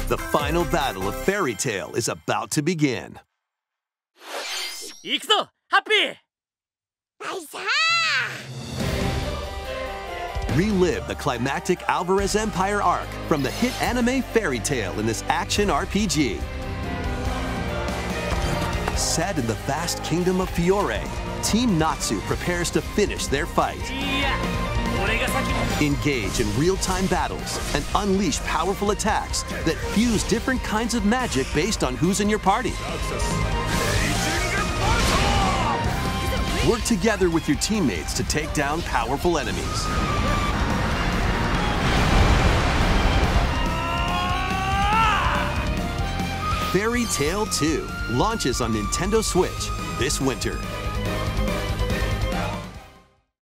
The final battle of Fairy Tail is about to begin. 行くぞ、ハッピー。 はいさあ。 Relive the climactic Alvarez Empire arc from the hit anime Fairy Tail in this action RPG. Set in the vast kingdom of Fiore, Team Natsu prepares to finish their fight. Engage in real-time battles and unleash powerful attacks that fuse different kinds of magic based on who's in your party. Work together with your teammates to take down powerful enemies. Fairy Tail 2 launches on Nintendo Switch this winter.